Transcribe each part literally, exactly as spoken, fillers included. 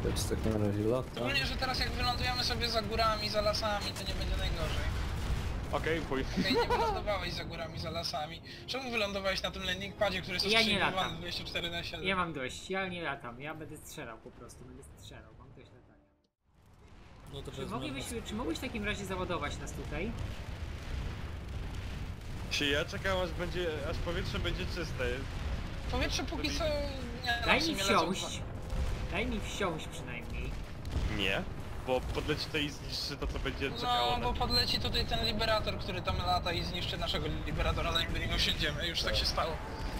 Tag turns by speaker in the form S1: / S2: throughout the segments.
S1: Więc tak na razie lata.
S2: Szczególnie, że teraz jak wylądujemy sobie za górami, za lasami, to nie będzie najgorzej.
S3: Okej, okay, pójdź.
S2: Okej, okay, nie wylądowałeś za górami, za lasami. Czemu wylądowałeś na tym landing padzie, który jest
S4: Ja nie
S2: ostrzeliwany
S4: latam.
S2: dwadzieścia cztery na siedem?
S4: Ja mam dość, ja nie latam, ja będę strzelał po prostu, będę strzelał, mam dość latania.
S1: No to
S4: Czy moglibyśmy, czy mogłeś w takim razie załadować nas tutaj?
S3: Czy ja czekam aż będzie, aż powietrze będzie czyste.
S2: Powietrze póki co... Nie,
S4: Daj
S2: no,
S4: mi
S2: w sumie lecą
S4: wsiąść, daj mi wsiąść przynajmniej.
S3: Nie, bo podleci tutaj i zniszczy to, co będzie czekało
S2: No,
S3: na
S2: bo
S3: nim.
S2: podleci tutaj ten liberator, który tam lata i zniszczy naszego liberatora, zanim do niego siędziemy. Już tak się stało.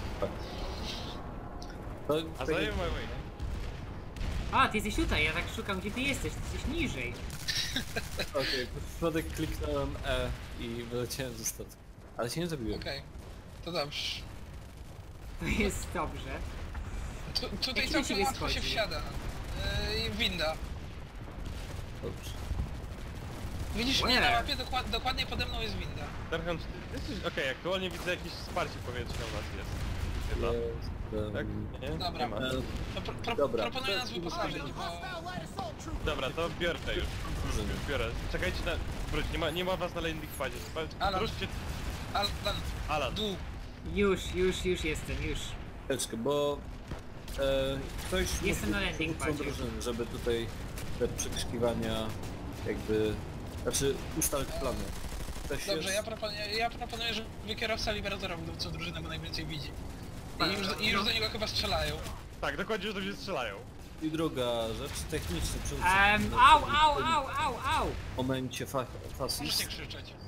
S1: To,
S3: A
S1: tak,
S3: zajmę my way.
S4: A, ty jesteś tutaj, ja tak szukam gdzie ty jesteś, ty jesteś niżej.
S1: Okej, okay, w przypadek kliknąłem E i wyleciałem ze statku. Ale się nie zabiłem.
S2: Okej, okay. To dobrze.
S4: To jest dobrze.
S2: Tu, tutaj
S4: Jak
S2: całkiem
S4: się
S2: łatwo się
S4: schodzi?
S2: wsiada. Yy, winda.
S1: Dobrze.
S2: Widzisz mnie na mapie? Dokład, dokładnie pode mną jest winda.
S3: Darhan, czy ty jesteś... Okej, okay, aktualnie widzę jakieś wsparcie powietrzne u nas jest. Chyba.
S1: Jest,
S3: Tak?
S1: um,
S3: Nie?
S2: Dobra.
S3: Nie ma.
S1: e,
S2: To pro, pro,
S1: Dobra.
S2: proponuję nas wyposażyć, bo...
S3: Dobra, to biorę już. Już biorę. Czekajcie na... Wróć, nie ma, nie ma was na landing padzie.
S2: Alan.
S3: Ruszcie...
S2: Alan,
S3: Alan.
S2: dół.
S4: Już, już, już jestem, już.
S1: chwileczkę, bo e, ktoś
S4: Jestem na landing
S1: przywódcą
S4: padzie.
S1: drużyny, żeby tutaj te przekrzykiwania jakby... Znaczy ustalać plany. Ktoś
S2: Dobrze,
S1: jest...
S2: ja proponuję, ja proponuję, żeby kierowca liberatora był co drużynę, bo najwięcej widzi. I już, i już do niego chyba strzelają.
S3: Tak, dokładnie, że do mnie strzelają.
S1: I druga rzecz, techniczny przywódca.
S4: Um, au, au, au, au, au!
S1: W momencie fa
S2: Możesz
S1: fasis.
S2: nie krzyczeć.
S1: E,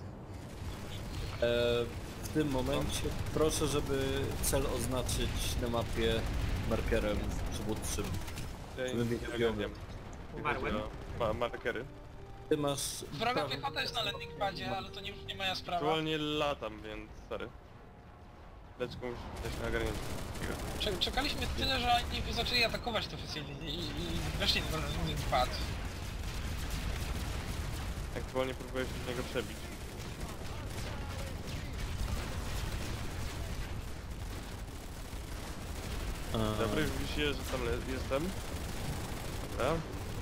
S1: w tym momencie proszę, żeby cel oznaczyć na mapie markerem przywódczym. Żebym wiedział, gdzie on jest.
S4: Umarłem.
S3: Ma markery.
S1: Ty masz...
S2: Wroga
S1: prawo-
S2: piechota jest na landing padzie, ale to nie, już nie moja sprawa.
S3: Aktualnie latam, więc sorry. Leczką już też na ogarnięcie.
S2: Cze- Czekaliśmy tyle, że oni zaczęli atakować to oficjalnie i, i weszli na landing pad.
S3: Aktualnie próbuję się z niego przebić.
S1: A,
S3: Dobry, wisi, że tam le- jestem. Dobra,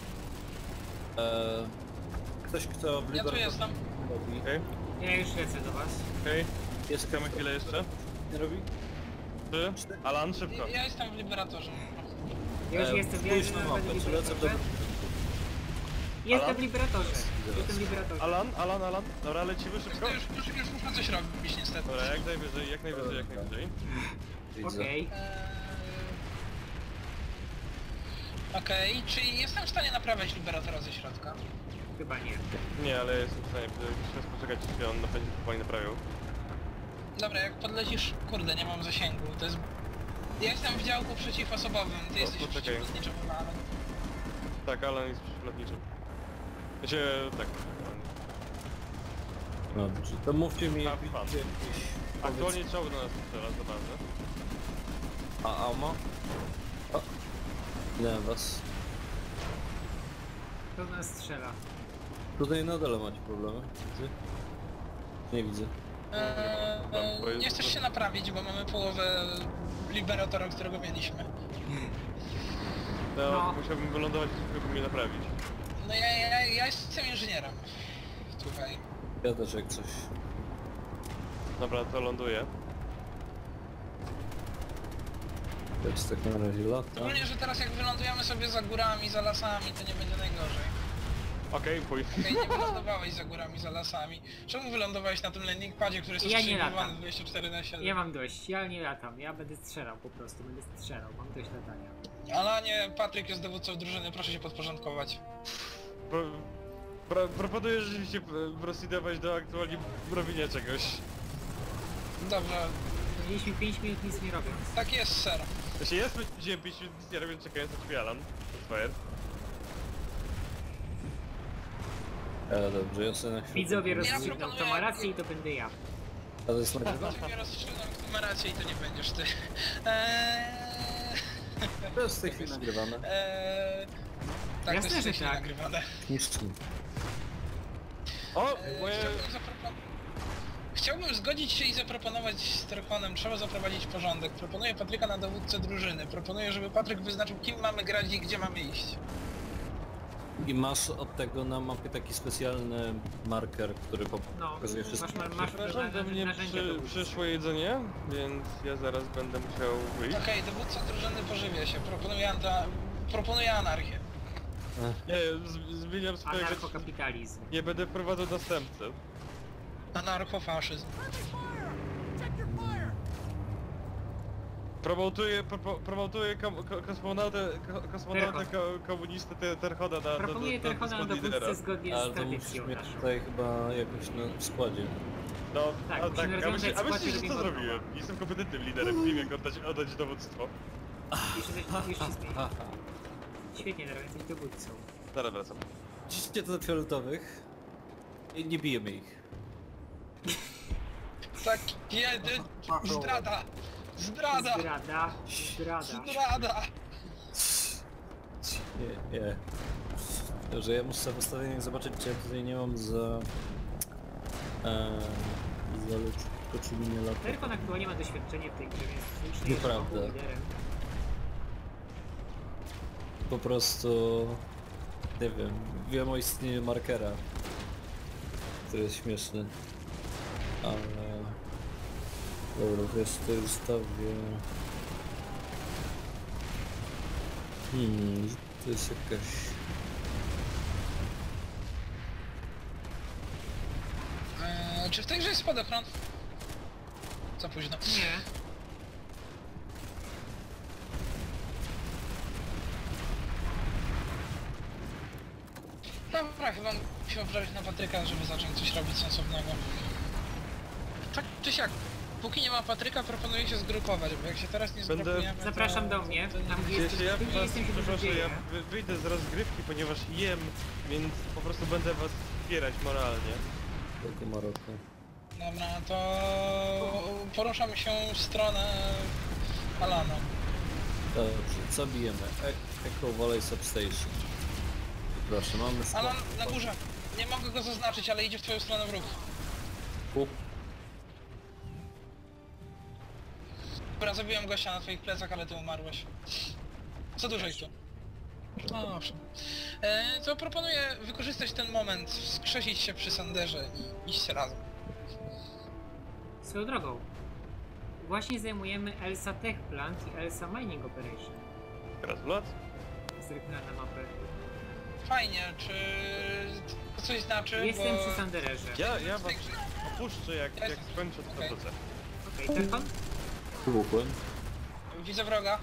S1: e, ktoś kto...
S2: Ja tu jestem.
S1: Robi.
S3: okej,
S4: Ja już lecę do was.
S3: okej.
S1: Jest
S3: Czekamy chwilę jeszcze.
S1: Nie robi?
S3: Trzy. Alan, szybko.
S2: Ja, ja jestem w liberatorze.
S4: Ja już
S1: E,
S4: jestem, ja
S1: spójrz
S4: jestem
S1: na
S4: w
S1: mapę, czy lecę w
S4: liberatorze.
S1: dobrym...
S4: Jestem
S3: Alan?
S4: w liberatorze. Jestem w liberatorze.
S3: Alan, Alan, Alan. Dobra, lecimy szybko.
S2: To już, już, już muszę coś robić niestety.
S3: Dobra, jak najwyżej, jak najwyżej, jak najwyżej.
S1: Widzę.
S4: Okej.
S2: Eee... Okej, okay. Czy jestem w stanie naprawiać liberatora ze środka?
S4: Chyba nie.
S3: Nie, ale jestem w stanie teraz poczekać, czy on będzie powoli naprawiał.
S2: Dobra, jak podlecisz... Kurde, nie mam zasięgu, to jest... Ja jestem w działku przeciwosobowym, ty
S3: O,
S2: jesteś w
S3: poczekaj.
S2: przeciwlotniczym chyba, ale...
S3: Tak, Alan jest przylotniczym. Znaczy, tak.
S1: Dobrze, to mówcie mi,
S3: A,
S1: jak
S3: pan.
S1: widzicie jakieś...
S3: Aktualnie czołg do nas strzela, zabawne.
S1: A, Amo? O, minąłem was.
S4: To nas strzela.
S1: Tutaj na dole macie problemy. Widzę? Nie widzę.
S2: Eee,
S3: Dobra, bo jest-
S2: nie chcesz się naprawić, bo mamy połowę liberatora, którego mieliśmy.
S3: To
S4: No.
S3: musiałbym wylądować, żeby mnie naprawić.
S2: No ja, ja, ja jestem inżynierem. Słuchaj.
S1: Ja też jak coś.
S3: Dobra, to ląduję.
S1: Jest tak na razie lata.
S2: Szczególnie, że teraz jak wylądujemy sobie za górami, za lasami, to nie będzie najgorzej.
S3: Okej, pójdź.
S2: Okej, okay, nie wylądowałeś za górami, za lasami. Czemu wylądowałeś na tym landing padzie, który jest
S4: Ja nie
S2: ostrzeliwany
S4: latam.
S2: dwadzieścia cztery na siedem?
S4: Ja mam dość, ja nie latam, ja będę strzelał po prostu, będę strzelał, mam dość latania.
S2: Ale nie, Patryk jest dowódcą drużyny, proszę się podporządkować.
S3: Pro, pro, proponuję rzeczywiście proceedować do aktualnie robienia czegoś.
S2: Dobrze,
S4: Mieliśmy pięć minut nic nie robiąc.
S2: tak jest, ser.
S3: Jeśli ja spędziłem pięć minut nic nie robię, czekając na twój Alan. Fire.
S1: E, dobrze, ja sobie na chwilę...
S4: Widzowie
S2: Ja
S4: rozstrzygnął,
S2: proponuję-
S4: kto ma rację i to będę ja.
S1: A to jest nagrywa?
S2: Ciebie rozstrzygnął, kto ma rację i to nie będziesz ty. Eee...
S1: To jest w tej chwili nagrywane.
S2: Eee... Tak,
S4: Jasne,
S2: to jest
S4: że
S2: wcześniej
S4: tak.
S2: nagrywane.
S1: Niszczymy.
S3: O!
S2: Eee,
S3: Moje...
S2: chciałbym, zapropon... Chciałbym zgodzić się i zaproponować z Terkonem, trzeba zaprowadzić porządek. Proponuję Patryka na dowódcę drużyny. Proponuję, żeby Patryk wyznaczył, kim mamy grać i gdzie mamy iść.
S1: I masz od tego na mapie taki specjalny marker, który po-
S4: No,
S1: pokazuje wszystko.
S4: masz, masz
S3: Przepraszam, do mnie
S4: narzędzia
S3: przy,
S4: dowódcy.
S3: przyszło jedzenie, więc ja zaraz będę musiał wyjść.
S2: Okej, dowódca drużyny pożywia się. Proponuję, anta... Proponuję anarchię.
S3: Nie, z- zmieniam swojego...
S4: Anarchokapitalizm.
S3: Nie będę wprowadzał następcę.
S2: Anarchofaszyzm.
S3: Promotuję, pro, pro- promotuję kom, ko, kosmonautę, ko, kosmonautę ko, komunistę Te- Terchoda na,
S4: Proponuję
S3: na, na,
S4: Terchona
S3: na
S4: na
S3: lidera.
S4: dowódcę zgodnie
S1: Ale
S4: z
S1: to musisz
S4: tradycją
S1: mieć
S4: naszą.
S1: tutaj chyba jakoś na w składzie.
S3: No,
S4: Tak,
S3: a,
S4: musimy
S3: tak, a
S4: rozwiązać
S3: myślisz, a
S4: skład,
S3: myślisz, że
S4: żeby
S3: co
S4: było
S3: zrobiłem?
S4: nowa.
S3: Jestem kompetentnym liderem, wiem jak oddać, oddać dowództwo.
S4: Już, już, już się zmieni.
S1: Haha.
S4: Świetnie, teraz jesteś dowódcą.
S3: Zaraz wracam.
S1: Idźcie do fioletowych i nie bijemy ich.
S2: Tak, kiedy? Zdrada! Zdrada!
S4: Zdrada, zdrada.
S2: Zdrada!
S1: Nie, nie. Dobrze, ja muszę w ustawieniach zobaczyć, czy ja tutaj nie mam za... E, za leciutko, czy mi nie lata.
S4: Terchon aktualnie ma doświadczenie w tej grze, więc już nie jest
S1: Nieprawda.
S4: znowu liderem.
S1: Po prostu... Nie wiem, wiem o istnieniu markera. Który jest śmieszny. Ale... Dobra, wiesz, to ustawię... Hmm, to jest jakaś...
S2: Eee, czy w tej grze jest spadochron? Za późno.
S4: Nie.
S2: Dobra, chyba musimy wprawić na Patryka, żeby zacząć coś robić sensownego. Tak czy siak, póki nie ma Patryka, proponuję się zgrupować, bo jak się teraz nie
S3: Będę-
S2: zgrupujemy,
S4: Zapraszam
S2: to,
S4: do mnie,
S2: to nie...
S4: tam gdzie
S3: Jeśli
S4: jesteś,
S3: ja
S4: tu gdzie
S3: was,
S4: jestem się dużo
S3: przepraszam, ja
S4: dzieje.
S3: wy- wyjdę z rozgrywki, ponieważ jem, więc po prostu będę was wspierać moralnie.
S1: Tylko Maroko.
S2: Dobra, to poruszamy się w stronę Alana.
S1: Dobrze, co bijemy? E Echo Valley Substation. Proszę, mamy skład.
S2: Alan, na górze. Nie mogę go zaznaczyć, ale idzie w twoją stronę wróg.
S1: Kup.
S2: Dobra, zabiłem gościa na twoich plecach, ale ty umarłeś. Co dużo ich tu. No, owszem. E, to proponuję wykorzystać ten moment, wskrzesić się przy Sanderze i iść razem.
S4: Swoją drogą. Właśnie zajmujemy Elsa Tech Plant i Elsa Mining Operation.
S3: Gratulacje.
S4: Zerknę na mapę.
S2: Fajnie, czy to coś znaczy?
S4: Jestem
S2: bo...
S4: przy Sandererze.
S3: Ja, ja
S2: w
S3: was
S2: tej grze-
S3: opuszczę jak,
S2: Ja
S3: jak
S2: jestem-
S3: skończę to
S2: okej.
S3: wrócę.
S4: Okej, Terchon?
S1: Kupłem.
S2: Widzę wroga.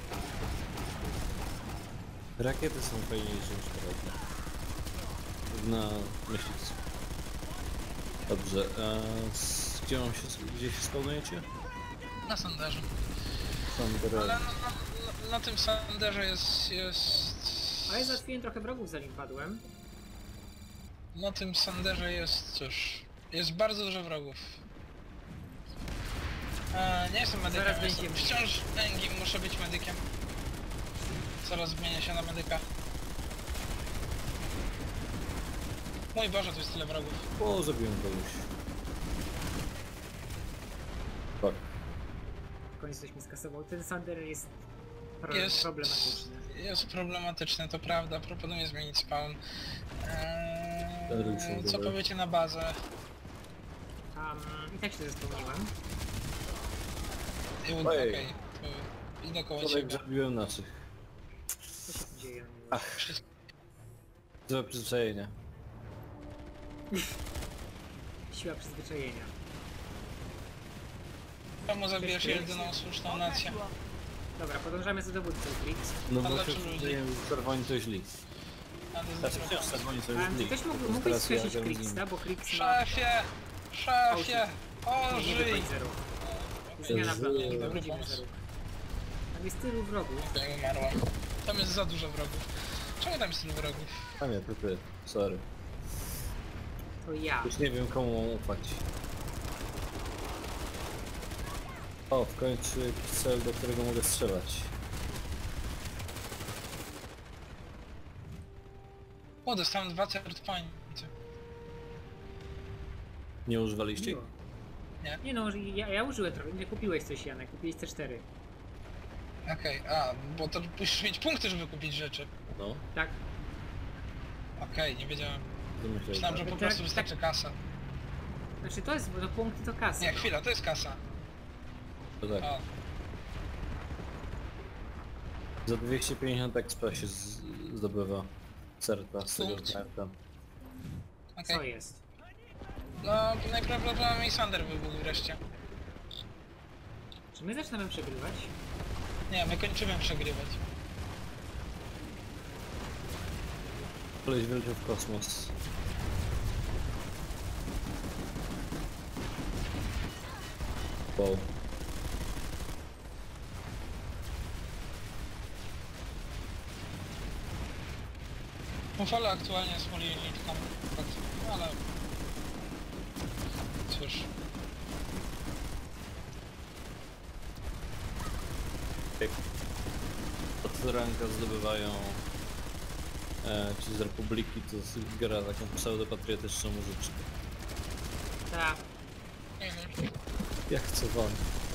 S1: Rakiety są fajniejsze niż karabiny. Na myśliwcu. Dobrze, e, s- gdzie mam się, gdzie się spełniacie?
S2: Na Sanderze.
S1: Thunder.
S2: Ale na, na, na, na tym Sanderze jest, jest...
S4: Ale załatwiłem trochę wrogów zanim padłem.
S2: Na tym Sanderze jest, cóż... Jest bardzo dużo wrogów. E, nie jestem medykiem,
S4: Zaraz
S2: jestem
S4: będziemy.
S2: wciąż engim, muszę być medykiem. Zaraz zmienię się na medyka. Mój Boże, tu jest tyle wrogów.
S1: O, zabiłem kogoś. Tak.
S4: W końcu coś mi skasował. Ten Sanderer jest, pro
S2: Jest-
S4: problematyczny.
S2: Jest problematyczne, to prawda, proponuję zmienić spawn.
S1: Dobry,
S2: Eee, co
S1: dobry.
S2: powiecie na bazę?
S4: Um, I tak się zespełniłem.
S2: I-
S1: Ojej.
S2: Okej, to idę koło
S1: Człowiek
S2: ciebie.
S1: zabiłem naszych.
S4: Co się tu dzieje?
S1: Ach. Złe przyzwyczajenia.
S4: Siła przyzwyczajenia.
S2: Czemu zabijesz
S4: Cześć,
S2: jedyną słuszną nację?
S4: Dobra, podążamy za dowódcą, Flix.
S1: No
S2: A
S1: bo
S2: lepszy
S1: się
S2: ludzi.
S1: przyzwyczaiłem, że czerwoni to źli.
S2: A to jest
S1: Znaczy
S2: dobry
S1: wciąż
S2: pomysł.
S1: czerwoni to
S4: A
S1: źli.
S4: ty też mógł,
S1: Tylko
S4: mógłbyś
S1: teraz ja
S4: skreślić
S1: gram z nimi.
S4: Klixa, bo Klix ma...
S2: Szefie! Szefie!
S4: Nie
S2: Ożyj!
S4: wychodź za róg. Zmiana planu.
S1: Dobry
S4: Wychodzimy
S2: pomysł.
S4: za róg. Tam jest tylu wrogów.
S2: Ja umarłam. Tam jest za dużo wrogów. Czemu tam jest tylu wrogów?
S1: A nie, to ty. Sorry.
S4: To ja.
S1: Już nie wiem komu mam ufać. O, w końcu jakiś cel, do którego mogę strzelać.
S2: O, dostałem dwa third pointy.
S1: Nie używaliście?
S4: Miło.
S2: Nie?
S4: Nie no, ja, ja użyłem trochę. Nie kupiłeś coś, Janek. Kupiłeś C cztery.
S2: Okej, a, bo to musisz mieć punkty, żeby kupić rzeczy.
S1: No.
S4: Tak?
S2: Okej, nie wiedziałem.
S1: Domyślaj.
S2: Myślałem, że po
S4: Tak,
S2: prostu
S4: tak.
S2: wystarczy kasa.
S4: Znaczy to jest, bo to punkty to kasy.
S2: Nie,
S4: no.
S2: chwila, to jest kasa.
S1: To tak.
S2: O,
S1: Za dwieście pięćdziesiąt expa się z, zdobywa certa z tego
S2: Punkt.
S1: karta.
S2: okej.
S4: Co jest?
S2: No, najprawdopodobniej Sander wybuchł wreszcie.
S4: Czy my zaczynamy przegrywać?
S2: Nie, my kończymy przegrywać.
S1: Koleś wyleciał w kosmos. Wow.
S2: Mufala aktualnie jest molionitką, ale... Cóż.
S1: Od ranka zdobywają e, ci z Republiki, to z- gra taką pseudopatriotyczną muzyczkę.
S4: Tak.
S2: Mhm.
S1: Jak co wam?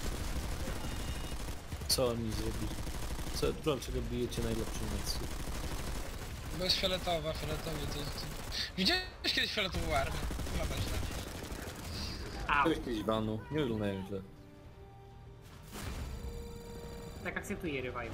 S1: Co oni zrobili? Co, dlaczego bijecie najlepszą nację?
S2: Bo jest fioletowa, fioletowy to jest... Widziałeś kiedyś fioletową armię? Chyba będzie tak.
S4: Au.
S1: Jakieś banu, nie wyglądają źle.
S4: Tak akceptuję revival.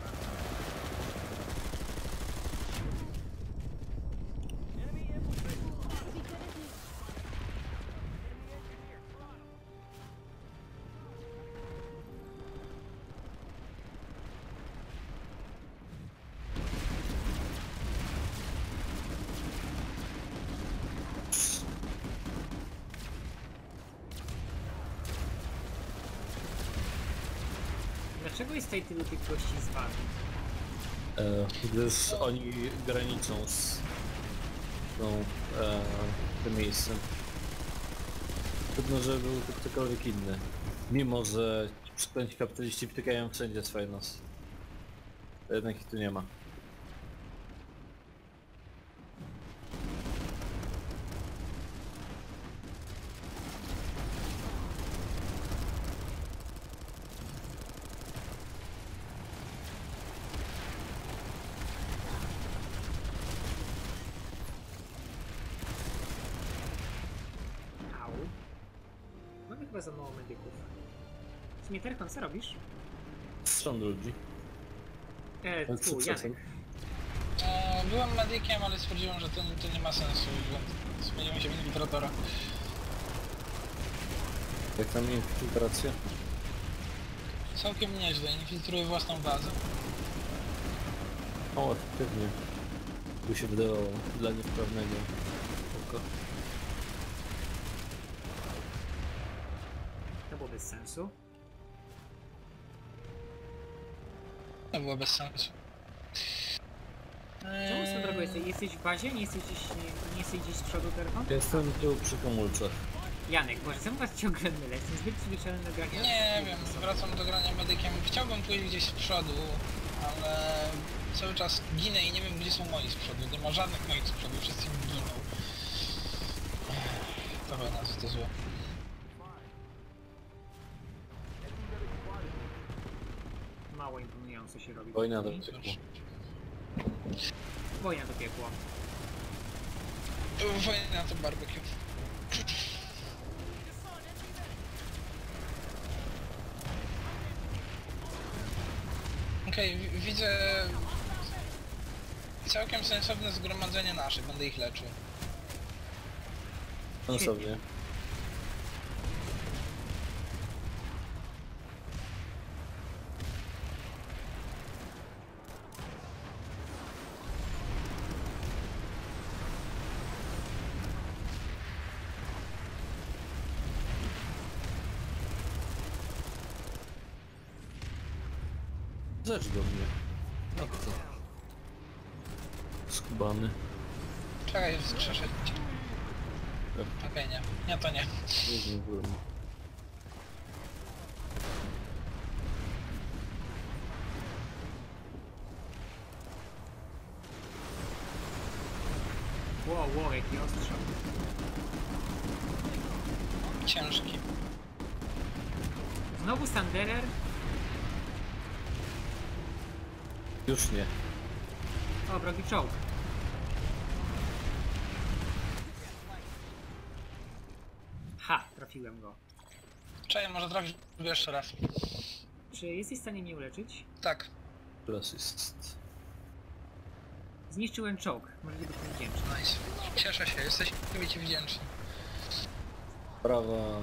S4: Dlaczego jest tutaj tylu tych gości z wami?
S1: E, gdyż oni graniczą z tą, e, tym miejscem. Trudno, żeby był to ktokolwiek inny. Mimo, że przeklęci kapitaliści wtykają wszędzie swoje nosy. To jednak ich tu nie ma.
S4: Au. Mamy chyba za mało medyków. Śmieterkon, co robisz?
S1: Strząd ludzi.
S4: E,
S1: Ale z
S4: tu,
S1: sukcesem.
S4: Janek.
S2: E, byłem medykiem, ale stwierdziłem, że to, to nie ma sensu. i Zmieniłem się w infiltratora.
S1: Jak tam infiltracja?
S2: Całkiem nieźle, infiltruję własną bazę.
S1: O, efektywnie. Tu się wydawało dla niewprawnego oka.
S4: To było bez sensu.
S2: To było bez sensu.
S4: Czemu swoją drogą jesteś? Jesteś w bazie? Nie jesteś gdzieś, nie, nie jesteś gdzieś z przodu Terkon?
S1: Jestem tu przy komulcach.
S4: Janek, Boże, czemu was ciągle mylę? Jestem zbyt przyzwyczajony do grania.
S2: Nie wiem, wracam do grania medykiem. Chciałbym pójść gdzieś z przodu, ale cały czas ginę i nie wiem, gdzie są moi z przodu. Nie ma żadnych moich z przodu, wszyscy mi giną. To chyba nas to złe.
S4: Mało imponująco się robi.
S1: Wojna do piekło.
S4: Wojna to piekło.
S2: Wojna to barbecue. Okej, okay, widzę całkiem sensowne zgromadzenie naszych, będę ich leczył.
S1: Sensownie. Rzecz do mnie. No to. Skubany.
S2: Czekaj, wskrzeszę cię.
S1: Tak.
S2: Okej, nie. Nie, to nie.
S1: Nie byłem.
S4: Wow, wow, jaki ostrzał.
S2: Ciężki.
S4: Znowu Sanderer?
S1: Już nie.
S4: O, wrogi czołg. trafiłem go.
S2: Czekaj, może trafisz go jeszcze raz.
S4: Czy jesteś w stanie mnie uleczyć?
S2: Tak.
S1: Plus jest...
S4: Zniszczyłem czołg, może być mi wdzięczny.
S2: Nice. Cieszę się, jesteś ci wdzięczny.
S1: Prawa...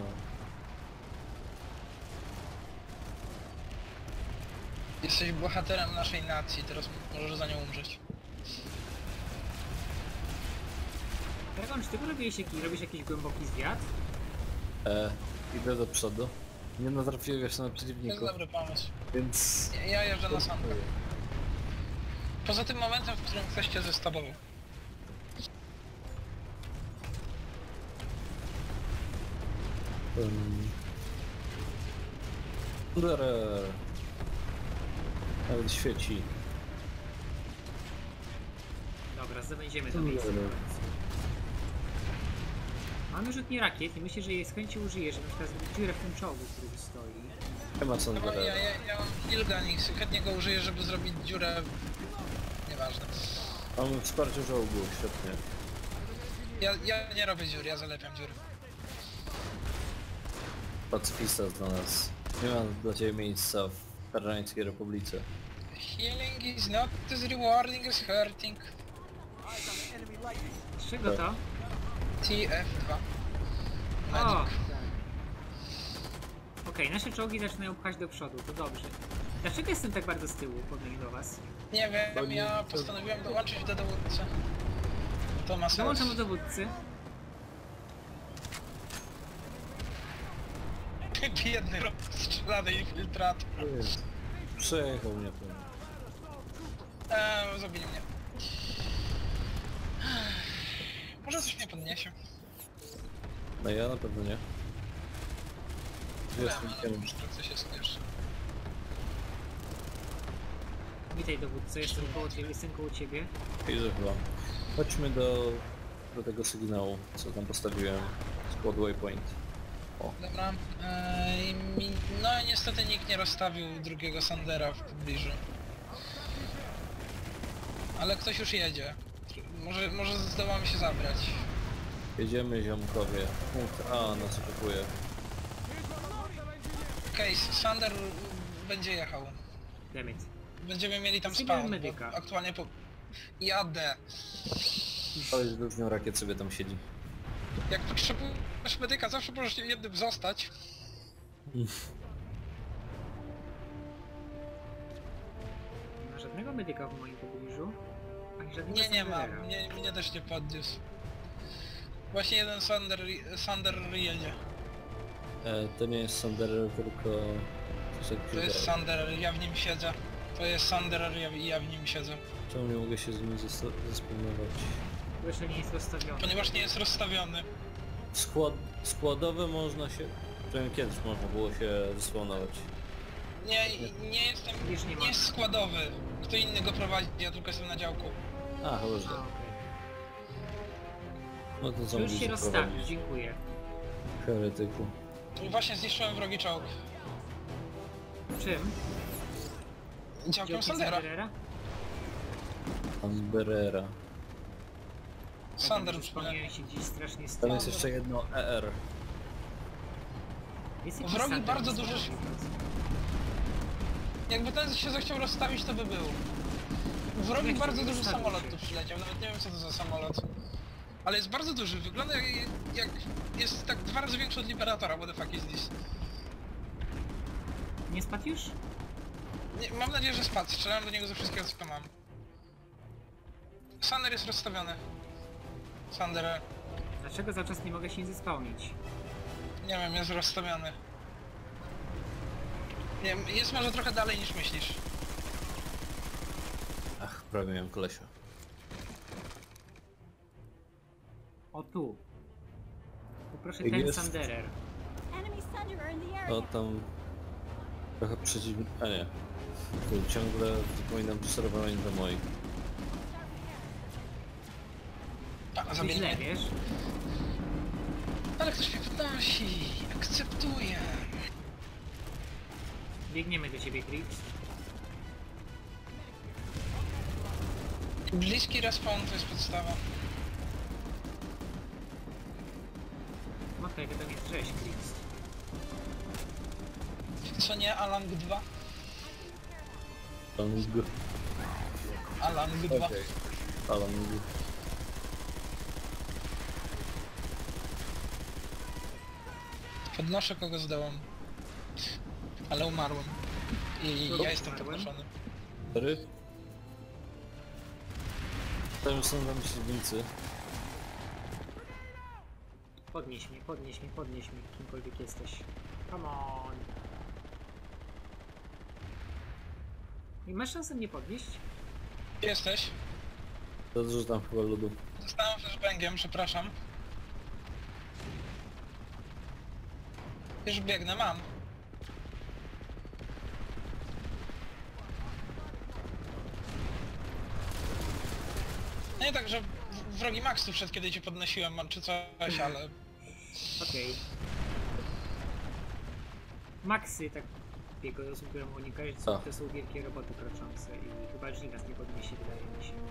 S2: Jesteś bohaterem naszej nacji, teraz możesz za nią umrzeć.
S4: Dragon, czy ty robisz jakiś, robisz jakiś głęboki zwiat?
S1: E, idę do przodu. Nie natrafiłem jeszcze na
S2: To jest
S1: przeciwników,
S2: dobry pomysł.
S1: więc...
S2: Ja, ja jeżdżę na sandę. Poza tym momentem, w którym ktoś cię zestabował.
S1: Um... Wanderer. Nawet świeci.
S4: Dobra, zdobędziemy to miejsce. Mamy rzutnie rakiet i myślę, że jej z chęcią użyję, żeby na przykład zrobić dziurę w tym czołgu, który tu stoi.
S1: Nie ma
S2: No, ja,
S1: Wanderera.
S2: ja, ja mam Ilganix, chętnie go użyję, żeby zrobić dziurę... Nieważne.
S1: Mamy wsparcie żołgu, świetnie.
S2: Ja, ja nie robię dziur, ja zalepiam dziury.
S1: Pacyfista dla nas. Nie ma dla ciebie miejsca w Terrańskiej Republice.
S2: Healing is not as rewarding as hurting.
S4: Z czego to?
S2: T F dwa.
S4: O!
S2: Magic.
S4: Tak. Okej, nasze czołgi zaczynają pchać do przodu, to dobrze. Dlaczego jestem tak bardzo z tyłu, powiem do was?
S2: Nie
S1: Bo
S2: wiem,
S1: nie-
S2: ja
S1: to-
S2: postanowiłem dołączyć do dowódcy. To ma sens.
S4: Dołączam do dowódcy.
S2: Biedny rozstrzelany infiltrator.
S1: Przejechał mnie ten.
S2: Eee, zabili mnie. Może coś mnie podniesie.
S1: No ja na pewno nie. Jest
S2: Wiem, no, może coś jest jeszcze.
S4: Witaj dowódco, jestem koło ciebie, jestem koło ciebie.
S1: Idę chyba. Chodźmy do, do tego sygnału, co tam postawiłem. Squad waypoint.
S2: Dobra. Eee, mi... No i niestety nikt nie rozstawił drugiego Sandera w pobliżu. Ale ktoś już jedzie. Może, może zdołamy się zabrać.
S1: Jedziemy ziomkowie. Punkt A nas oczekuje.
S2: Okej, okay, Sander będzie jechał.
S4: Dammit.
S2: Będziemy mieli tam
S4: Zjebałem
S2: spawn,
S4: medyka.
S2: bo aktualnie po... Jadę.
S1: Ale z różnią rakiet sobie tam siedzi.
S2: Jak potrzebujesz medyka, zawsze możesz jednym zostać.
S4: Nie ma żadnego medyka w moim pobliżu. Ani żadnego
S2: Nie, nie ma.
S4: Sandera.
S2: Mnie, mnie też nie podniósł. Właśnie jeden Sander, Sander jedzie.
S1: E, to nie jest Sander, tylko... coś jak
S2: To jest Sander, ja w nim siedzę. To jest Sander, ja, ja w nim siedzę.
S1: Czemu nie mogę się z nim zes- zespawnować?
S4: Jeszcze nie jest rozstawiony.
S2: Ponieważ nie jest rozstawiony.
S1: Skład... Składowe można się... Przynajmniej kiedyś można było się zespawnować.
S2: Nie, nie jestem...
S4: Już nie ma.
S2: Nie jest składowy. Kto inny go prowadzi, ja tylko jestem na działku.
S1: A, chyba że.
S4: A, okej.
S1: No to co
S4: Już
S1: mógłbyś
S4: się rozstawił,
S1: zaprowadzić?
S4: dziękuję.
S1: Heretyku.
S2: I właśnie zniszczyłem wrogi czołg.
S4: Czym?
S2: Działkiem
S4: Działki
S2: Sandera.
S4: Sanderera?
S1: Amberera.
S2: Sander
S4: Przypomniałem się dziś strasznie z
S1: Tam
S4: tym.
S1: jest jeszcze jedno E R.
S4: Jest jakiś
S2: Wrogi
S4: Sander
S2: bardzo
S4: na
S2: duży-
S4: stanie.
S2: Jakby ten się zechciał rozstawić, to by był. Wrogi
S4: Jak się
S2: bardzo
S4: nie
S2: duży
S4: rozstawił
S2: samolot
S4: się.
S2: tu przyleciał, nawet nie wiem co to za samolot. Ale jest bardzo duży, wygląda jak, jak jest tak dwa razy większy od Liberatora, what the fuck is this?
S4: Nie spadł już?
S2: Nie, mam nadzieję, że spadł, strzelałem do niego ze wszystkiego co mam. Sander jest rozstawiony. Sander,
S4: Dlaczego cały czas nie mogę się zespałnić?
S2: nie wiem, jest rozstawiony. Nie wiem, jest może trochę dalej niż myślisz.
S1: Ach, prawie miałem kolesia.
S4: O tu. Poproszę
S1: Jak
S4: ten
S1: jest?
S4: Sanderer.
S5: Enemy Sunderer in the
S1: O
S5: area.
S1: tam... Trochę przeciw... A nie. Tu ciągle zapominam sterowanie do moich.
S2: A,
S4: Ty
S2: zabili
S4: źle,
S2: mnie.
S4: wiesz?
S2: Ale ktoś mnie podnosi, akceptuję.
S4: Biegniemy do ciebie, Krix.
S2: Bliski respawn to jest podstawa.
S4: Ma Okej, to tam jest sześć Krix.
S2: Co nie, Alang dwa?
S1: Alan G.
S2: Alang dwa.
S1: Okej. Alan G.
S2: Podnoszę kogo zdołam. Ale umarłem. I
S4: Kogo
S2: ja jestem
S4: umarłem?
S2: podnoszony.
S1: Cztery? Tam są tam myśliwnicy.
S4: Podnieś mnie, podnieś mnie, podnieś mnie, kimkolwiek jesteś. Come on. I masz szansę mnie podnieść?
S2: Gdzie jesteś?
S1: To zrzucam chyba lodu.
S2: Zostałem flashbangiem, przepraszam. Już biegnę, mam. Nie tak, że w- wrogi Max tu wszedł, kiedy cię podnosiłem, czy coś, ale...
S4: Okej. Maxy tak jego zasługują unikać,
S1: Co?
S4: to są wielkie roboty kroczące i chyba już nikt nas nie podniesie, wydaje mi się.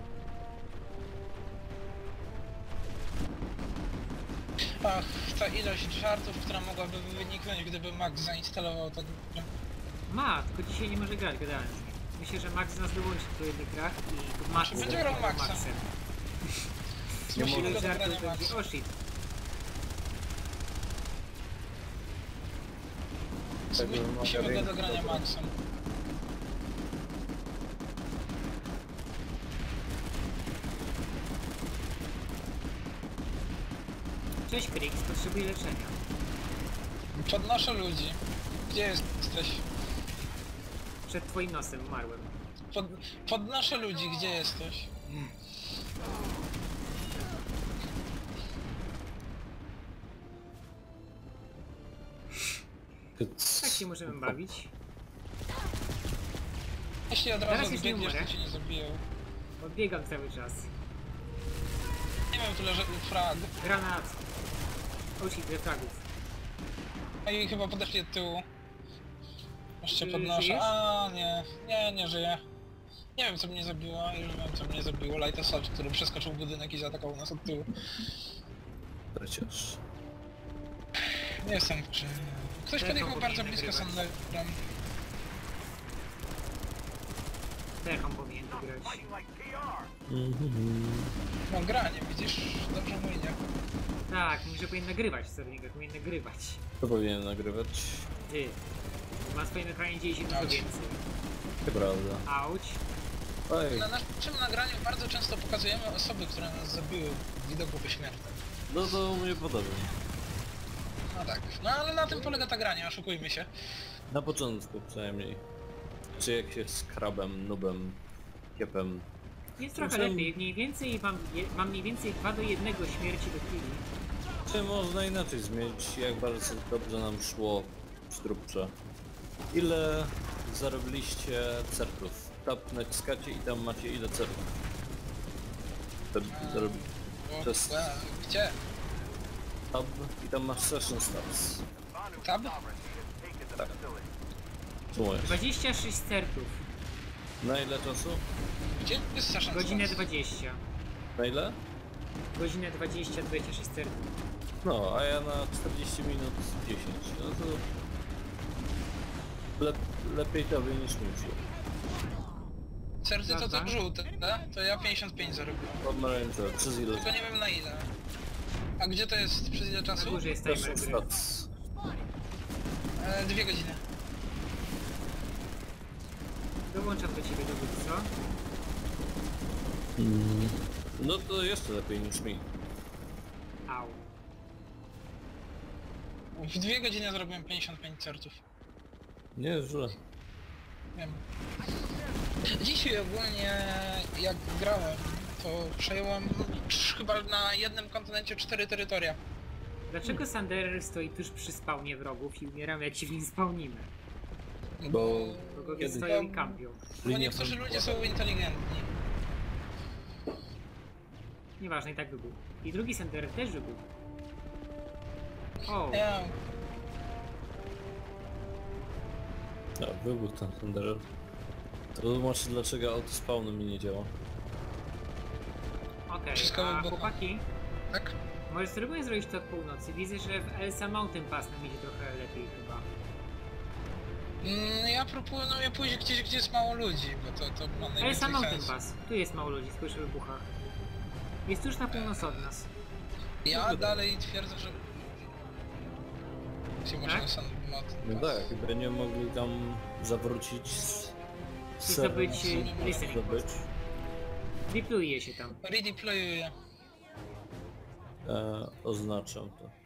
S2: Ach, ta ilość żartów, która mogłaby wyniknąć, gdyby Max zainstalował to...
S4: Ma, tylko dzisiaj nie może grać, gadałem z nim. Myślę, że Max nas wyłączy po jednych grach i Max
S2: będzie grał Maxa.
S4: Maxem.
S1: Nie
S2: Musimy
S1: mogę.
S2: go do grania
S4: Żartów
S2: Maxa.
S4: będzie, o shit.
S1: Tak, że
S2: Musimy go
S1: mogę
S2: do grania
S1: rynku.
S2: Maxem.
S4: Cześć Krix, potrzebuję leczenia.
S2: Podnoszę ludzi. Gdzie jesteś?
S4: Przed twoim nosem umarłem.
S2: Pod, podnoszę ludzi, gdzie jesteś?
S4: Tak się możemy bawić.
S2: Jeśli od
S4: Teraz
S2: razu
S4: już nie
S2: odbiegniesz, to
S4: umrę.
S2: cię nie zabiją.
S4: Odbiegam cały czas.
S2: Nie wiem, tyle, że frag.
S4: Granat. O shit, ile fragów.
S2: No i chyba podeszli od tyłu. Jeszcze
S4: Ty
S2: podnoszę.
S4: żyjesz?
S2: A nie, nie, nie żyję. Nie wiem, co mnie zabiło, już wiem, co mnie zabiło. Light Assault, który przeskoczył budynek i zaatakował nas od tyłu.
S1: Przecież.
S2: Nie jestem czy... Ktoś
S4: Telefon
S2: podjechał bardzo
S4: powinien
S2: blisko
S4: nagrywać.
S2: Sanderem.
S4: Techą powinien tu grać.
S1: Mhm.
S2: No gra, nie widzisz? Dobrze mu idzie.
S4: Tak, może powinien nagrywać, sorry, nie powinien nagrywać.
S1: To powinienem nagrywać.
S4: Ty. Na swoim ekranie dzieje się dużo
S2: Auć.
S4: więcej.
S1: To prawda.
S4: Auć.
S1: Oj,
S2: Na naszym nagraniu bardzo często pokazujemy osoby, które nas zabiły w widoku pośmiertnym.
S1: no to u mnie podobnie.
S2: No tak. No ale na tym polega ta gra, nie oszukujmy się.
S1: Na początku przynajmniej. Czy jak się z krabem, nubem, kiepem.
S4: Jest trochę
S1: Czym-
S4: lepiej, mniej więcej mam, je, mam mniej więcej dwa do jednego śmierci do chwili.
S1: Czy można inaczej zmienić, jak bardzo dobrze nam szło w strupcze? Ile zarobiliście cerków? Tap naciskacie i tam macie ile cerków? Te, zarob...
S2: Bo,
S1: To jest-
S2: e, Gdzie?
S1: Tab i tam masz session stats.
S2: Tab?
S1: Co mówisz?
S4: dwadzieścia sześć certów.
S1: Na ile czasu?
S2: Gdzie jest Session
S4: Godzinę
S2: Stats?
S4: dwadzieścia.
S1: Na ile?
S4: Godzinę dwadzieścia, dwadzieścia sześć certów.
S1: No, a ja na czterdzieści minut dziesięć. No to... Lep, lepiej tobie niż mi szło.
S2: Serce to
S4: Prawda?
S2: to żółte, tak? To ja pięćdziesiąt pięć zarobiłem.
S1: Pomarańczowe, przez ile?
S2: Tylko nie wiem na ile. A gdzie to jest? Przez ile
S4: Na
S2: czasu?
S4: górze jest timer
S1: Session
S4: gry.
S1: stats.
S2: E, dwie godziny.
S4: Dołączam do ciebie dowódco.
S1: Mm. No to jeszcze lepiej niż mi.
S4: Au.
S2: W dwie godziny zrobiłem pięćdziesiąt pięć certów.
S1: Nie, źle.
S2: Wiem. Dzisiaj ogólnie jak grałem, to przejąłem cz- chyba na jednym kontynencie cztery terytoria.
S4: Dlaczego Sanderer stoi tuż przy spawnie wrogów i umieramy jak się w nim spawnimy?
S1: Bo...
S4: Bogowie
S1: Kiedy?
S4: stoją i kampią.
S2: Bo niektórzy ludzie są inteligentni.
S4: Nieważne, i tak wybuchł. I drugi Sanderer też wybuchł. O,
S2: Ja,
S1: No, wybuch ten Thunderer. To tłumaczy dlaczego autospawnu mi nie działa.
S4: okej.
S2: Wszystko
S4: A
S2: wybucha.
S4: chłopaki,
S2: tak?
S4: Może spróbuję zrobić to od północy. Widzę, że w Elsa Mountain Pass nam idzie trochę lepiej chyba.
S2: Mm, ja proponuję pójść gdzieś, gdzie jest mało ludzi, bo to, to ma
S4: Elsa
S2: najwięcej
S4: Mountain
S2: sensu.
S4: Pass. Tu jest mało ludzi, słyszę w wybuchach. Jest tuż na północ od nas.
S2: Ja dalej twierdzę, że... Się może
S4: Tak?
S2: na San Mod.
S1: No tak, będziemy mogli tam zawrócić z...
S4: I zdobyć
S1: z-
S4: listening
S1: zdobyć.
S4: post. Deployuje się tam.
S2: Redeployuję.
S1: E, oznaczam to.